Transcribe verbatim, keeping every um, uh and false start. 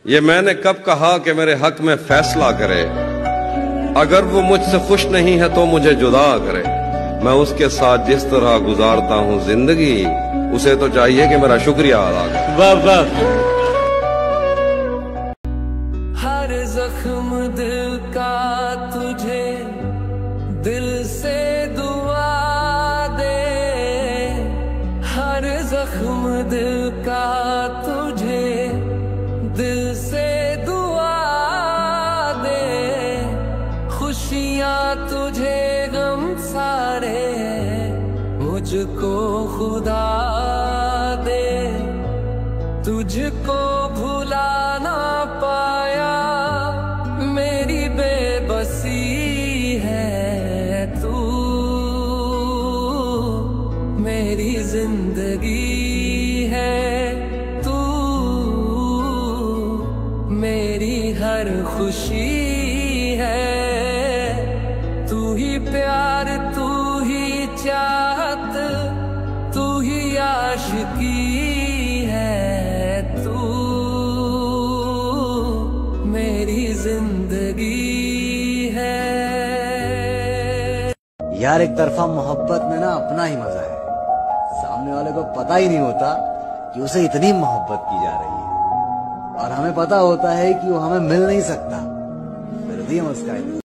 ये मैंने कब कहा कि मेरे हक में फैसला करे। अगर वो मुझसे खुश नहीं है तो मुझे जुदा करे। मैं उसके साथ जिस तरह गुजारता हूँ जिंदगी, उसे तो चाहिए कि मेरा शुक्रिया अदा करे। वाह वाह। हर जख्म दिल का तुझे दिल से दुआ दे, हर जख्म दिल का तुझे दिल से दुआ दे। खुशियाँ तुझे गम सारे मुझको खुदा दे। तुझको भुला ना पाया मेरी बेबसी है तू, मेरी जिंदगी है तू, मेरी हर खुशी है। तू ही प्यार, तू ही चाहत, तू ही आशिकी है तू, मेरी जिंदगी है। यार एक तरफा मोहब्बत में ना अपना ही मजा है। सामने वाले को पता ही नहीं होता कि उसे इतनी मोहब्बत की जा रही है, और हमें पता होता है कि वो हमें मिल नहीं सकता, फिर भी हम उसका